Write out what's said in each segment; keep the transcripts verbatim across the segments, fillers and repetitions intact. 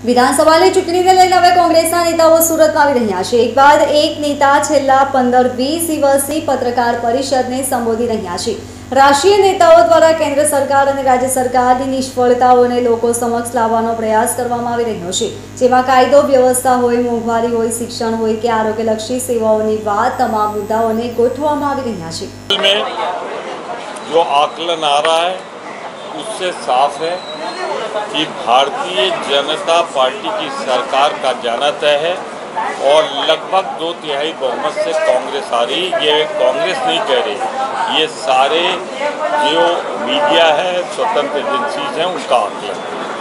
વિધાનસભાની ચૂંટણીને લઈને હવે કોંગ્રેસના નેતાઓ સુરતમાં આવી રહ્યા છે। એક બાદ એક નેતા છેલ્લા પંદર વીસ દિવસથી પત્રકાર પરિષદને સંબોધી રહ્યા છે। રાષ્ટ્રીય નેતાઓ દ્વારા કેન્દ્ર સરકાર અને રાજ્ય સરકારની નિષ્ફળતાઓને લોકો સમક્ષ લાવવાનો પ્રયાસ કરવામાં આવી રહ્યો છે, જેમાં કાયદો વ્યવસ્થા હોય, મોંઘવારી હોય, शिक्षण હોય કે આરોગ્યલક્ષી સેવાઓની વાત તમામ મુદ્દાઓને ગોઠવવામાં આવી રહ્યા છે। जो आकलन आ रहा है उससे साफ है कि भारतीय जनता पार्टी की सरकार का जाना तय है और लगभग दो तिहाई बहुमत से कांग्रेस आ रही। ये कांग्रेस नहीं कह रही, ये सारे जो मीडिया है, स्वतंत्र एजेंसीज हैं, उनका आकलन।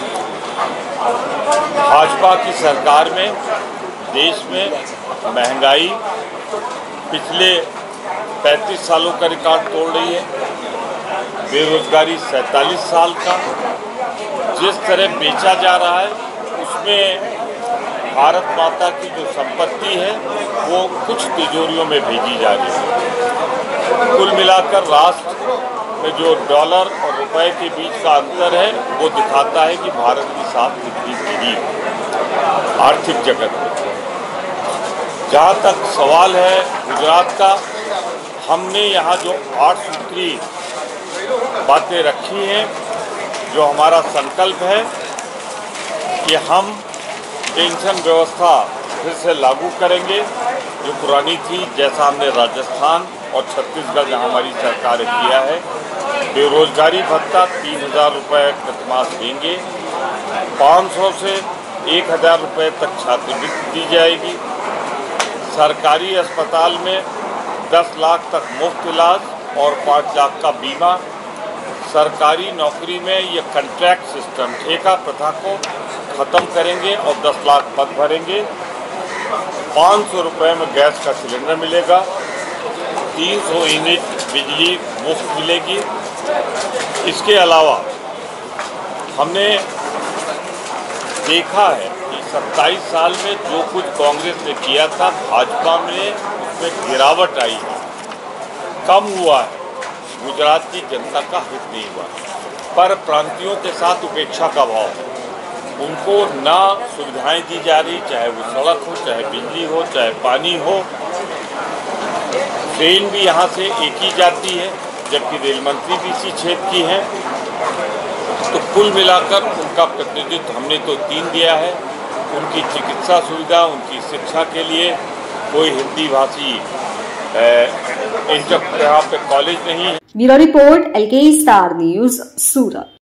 भाजपा की सरकार में देश में महंगाई पिछले पैंतीस सालों का रिकॉर्ड तोड़ रही है, बेरोजगारी सैंतालीस साल का, जिस तरह बेचा जा रहा है उसमें भारत माता की जो संपत्ति है वो कुछ तिजोरियों में भेजी जा रही है। कुल मिलाकर राष्ट्र में जो डॉलर और रुपए के बीच का अंतर है वो दिखाता है कि भारत की साख कितनी गिरी है आर्थिक जगत में। जहाँ तक सवाल है गुजरात का, हमने यहाँ जो आठ सूत्री बातें रखी हैं, जो हमारा संकल्प है कि हम पेंशन व्यवस्था फिर से लागू करेंगे जो पुरानी थी, जैसा हमने राजस्थान और छत्तीसगढ़ जहाँ हमारी सरकार ने किया है। बेरोजगारी भत्ता तीन हज़ार रुपये प्रतिमास देंगे, पाँच सौ से एक हज़ार रुपये तक छात्रवृत्ति दी जाएगी। सरकारी अस्पताल में दस लाख तक मुफ्त इलाज और पाँच लाख का बीमा। सरकारी नौकरी में ये कॉन्ट्रैक्ट सिस्टम, ठेका प्रथा को ख़त्म करेंगे और दस लाख पद भरेंगे। पाँच सौ रुपये में गैस का सिलेंडर मिलेगा, तीन सौ यूनिट बिजली मुफ्त मिलेगी। इसके अलावा हमने देखा है कि सत्ताईस साल में जो कुछ कांग्रेस ने किया था, भाजपा में उसमें गिरावट आई है, कम हुआ है। गुजरात की जनता का हित नहीं हुआ, पर प्रांतियों के साथ उपेक्षा का भाव है। उनको ना सुविधाएं दी जा रही, चाहे वो सड़क हो, चाहे बिजली हो, चाहे पानी हो। ट्रेन भी यहाँ से एक ही जाती है, जबकि रेल मंत्री भी इसी क्षेत्र की हैं। तो कुल मिलाकर उनका प्रतिनिधित्व हमने तो तीन दिया है। उनकी चिकित्सा सुविधा, उनकी शिक्षा के लिए कोई हिंदी भाषी इंटर यहाँ पे कॉलेज नहीं है। Bureau report L K star news सूरत।